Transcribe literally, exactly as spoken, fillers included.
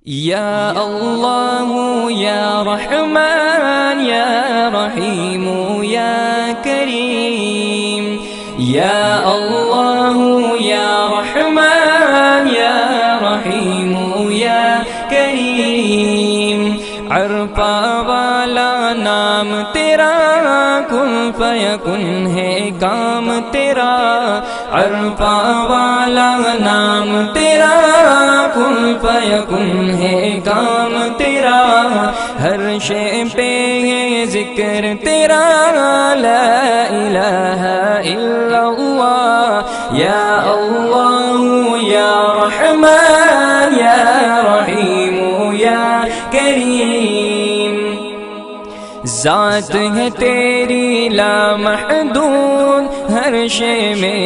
या अल्लाह या रहमान या रहीम या करीम। या अल्लाह या रहमान या रहीम या करीम। अरफा वाला नाम तेरा, कुन फयकुन है काम तेरा। अरफा वाला नाम तेरा, कुन फयकुन है काम तेरा। हर शे पे है जिक्र तेरा, ला इलाहा इल्लल्लाह। या अल्लाह या रहमान या रहीम या करीम। ज़ात है तेरी ला महदूद, हर शे में